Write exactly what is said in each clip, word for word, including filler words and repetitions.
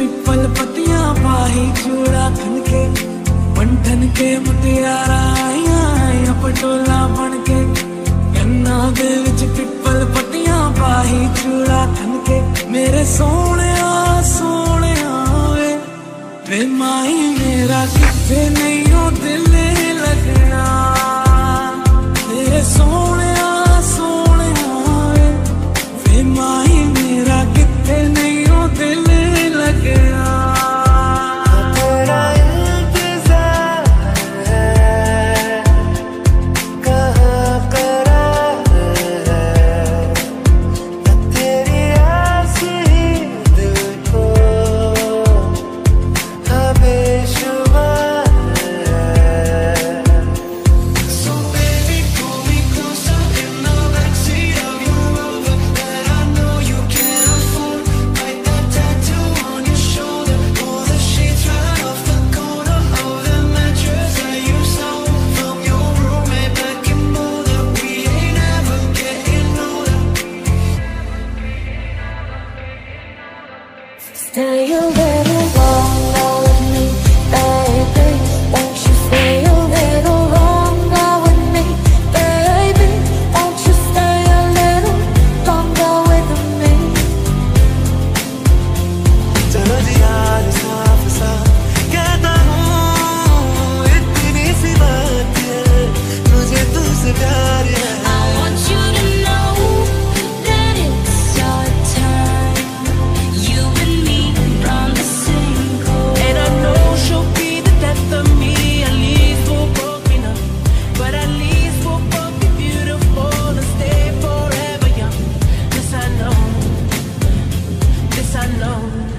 पिपल पतियां पाही चूड़ा खन के बंठन के मुटियारा आइया आइया पटोला बन के गन्ना दे विच पिपल पतियां पाही चूड़ा खन के मेरे सोने सोने वे वे माही मेरा किथे नहीं हो दिल लगना मेरे सोने सोने वे वे माही मेरा किथे नहीं हो दिल लगना Stay a little longer with me, baby. Won't you stay a little longer with me, baby? Won't you stay a little longer with me? चलो जी यार साफ साफ कहता हूँ इतनी सी बात है मुझे तुझसे प्यार है I want you to know that it's our time. You and me run the same course. And I know she'll be the death of me. At least we'll both be numb, but at least we'll both be beautiful and stay forever young. This I know, this I know.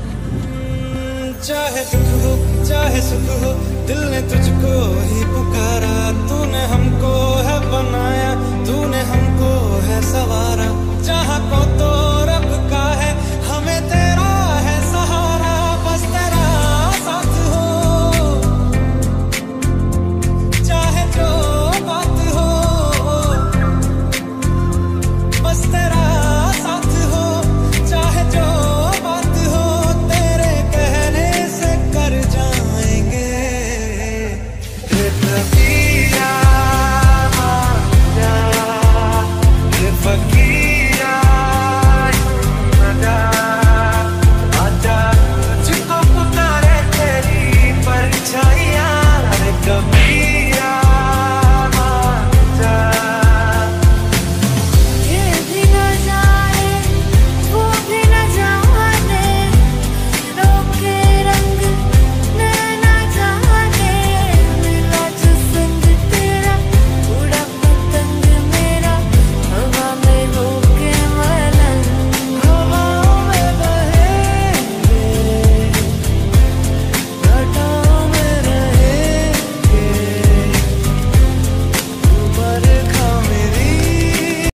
चाहे दुख हो चाहे सुख हो दिल ने तुझको ही पुकारा तूने हमको है बनाया तूने हमको है सवारा जहाँ को तो रब का है